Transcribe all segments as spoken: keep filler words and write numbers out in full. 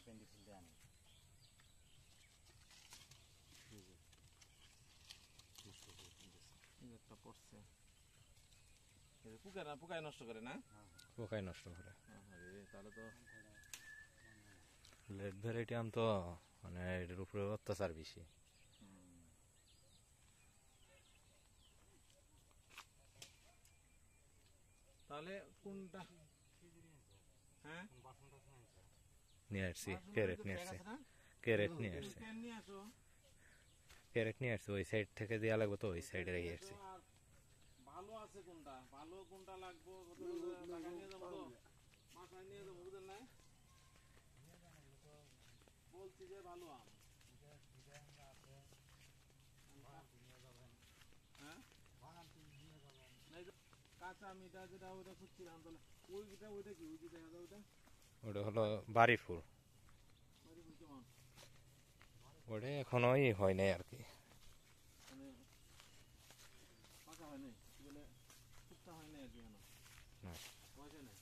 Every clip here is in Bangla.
পেন্ডিক্স দেয়া নেই। একটা পড়ছে পোকা না পোকায় নষ্ট করে না পোকায় নষ্ট করে। তাহলে তো লেট ভ্যারাইটি আম তো মানে এটার উপরে অত্যাচার বেশি। তাহলে কোনটা হ্যাঁ নিয়ে আসছি ক্যারেট নিয়ে আসছি ক্যারেট নিয়ে আসছি ক্যারেট নিয়ে আসছি ওই সাইড থেকে দেওয়া লাগবে তো ওই সাইডে রেখে আসছি। ভালো আছে কোনটা ভালো কোনটা লাগবে টাকা নিয়ে যাবো তো মাথায় নিয়ে যাবো বুঝলেন না বলছি যে ভালো আম হ্যাঁ কাঁচা মিঠা যেটা ওইটা খুঁজছিলাম তাহলে ওইটা ওইটা কি ওই যে দেখা যায় ওইটা ওটা হলো বাড়ি ফুল। বাড়ি ফুল কেমন ওটা এখনো ই হয় নাই আর কি মানে পাকা হয় নাই বলে শুকটা হয় নাই আর কি এখনো না পয়সা নেই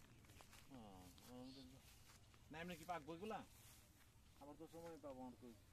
না এমনি কি পাকবো এগুলা আবার তো সময় পাবো আর